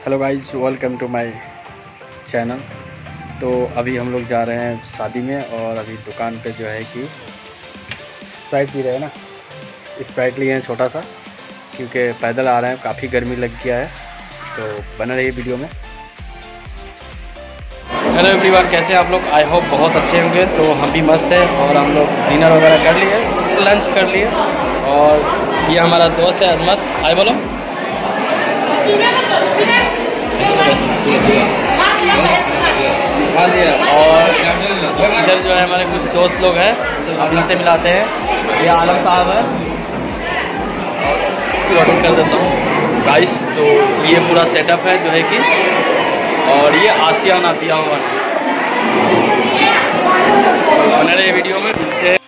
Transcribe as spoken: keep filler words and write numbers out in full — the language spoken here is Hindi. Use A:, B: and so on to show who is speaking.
A: Hello guys, welcome to my channel. तो अभी हम लोग जा रहे हैं शादी में और अभी दुकान पे जो है कि स्प्राइट पी रहे हैं ना। स्प्राइट लिए हैं छोटा सा, क्योंकि पैदल आ रहे हैं, काफ़ी गर्मी लग गया है। तो बने रहिए वीडियो में। हेलो एवरीवन, कैसे हैं आप लोग? आई होप बहुत अच्छे होंगे। तो हम भी मस्त हैं और हम लोग डिनर वगैरह कर लिए, लंच कर लिए। और ये हमारा दोस्त है अजमत। हाय बोलो। और इधर जो है हमारे कुछ दोस्त लोग हैं, अब इनसे मिलाते हैं। ये आलम साहब है, ऑर्डर कर देता हूँ गाइस। तो ये पूरा सेटअप है जो है कि, और ये आसिया नातिया हुआ है। तो बने रहे वीडियो में।